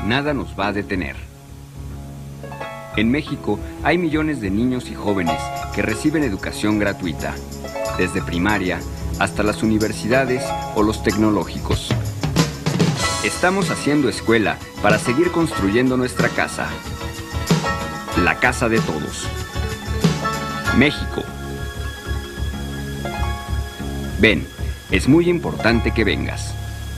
nada nos va a detener. En México hay millones de niños y jóvenes que reciben educación gratuita, desde primaria hasta las universidades o los tecnológicos. Estamos haciendo escuela para seguir construyendo nuestra casa. La casa de todos. México. Ven, es muy importante que vengas.